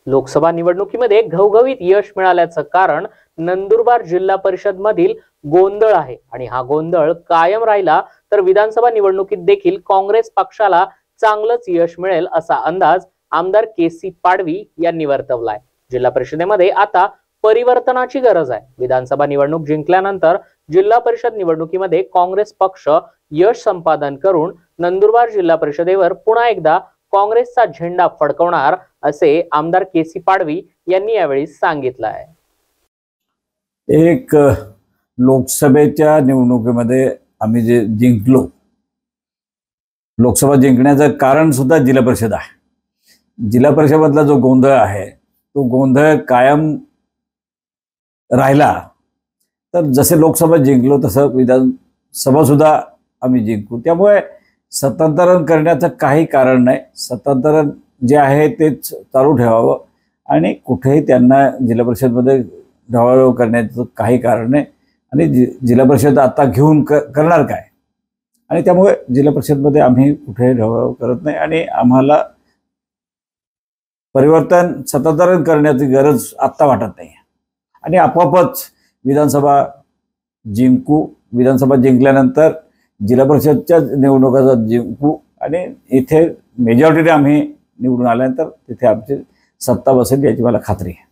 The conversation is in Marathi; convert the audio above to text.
लोकसभा निवडणुकीमध्ये घवघवीत यश मिळाल्याचं कारण नंदुरबार जिल्हा परिषद मधील गोंधळ आहे आणि हा गोंधळ कायम राहिला तर विधानसभा निवडणुकीत देखील काँग्रेस पक्षाला चांगलंच यश मिळेल असा अंदाज आमदार के.सी. पाडवी यांनी वर्तवलाय। जिल्हा परिषदेमध्ये आता परिवर्तनाची गरज आहे। विधानसभा निवडणूक जिंकल्यानंतर जिल्हा परिषद निवडणुकीमध्ये काँग्रेस पक्ष यश संपादन करून नंदुरबार जिल्हा परिषदेवर पुन्हा एकदा काँग्रेसचा झेंडा फडकवणार असे आमदार के.सी. पाडवी यांनी यावेळी सांगितलं आहे। एक लोकसभेच्या निवडणुकीमध्ये आम्ही जे जिंकलो, लोकसभा जिंकण्याचं कारण सुद्धा जिल्हा परिषद आहे। जिल्हा परिषदेमधला जो गोंधळ आहे तो गोंधळ कायम राहिला तर जसे लोकसभा जिंकलो तसं विधानसभा सुद्धा आम्ही जिंकू। त्यामुळे सत्तांतरण करण्याचं काही कारण नाही। सत्तांतरण जे आहे तेच चालू ठेवावं आणि कुठेही त्यांना जिल्हा परिषदमध्ये ढवळाढवळ करण्याचं काही कारण नाही। आणि जिल्हा परिषद आता घेऊन करणार काय? आणि त्यामुळे जिल्हा परिषदमध्ये आम्ही कुठेही ढवळाढवळ करत नाही आणि आम्हाला परिवर्तन सत्तांतरण करण्याची गरज आत्ता वाटत नाही आणि आपोआपच विधानसभा जिंकू। विधानसभा जिंकल्यानंतर जिल्हा परिषदच्या निवडणुका जिंकू आणि इथे मेजॉरिटी आम्ही निवडून आल्यानंतर तिथे आमची सत्ता बसेल याची मला खात्री आहे।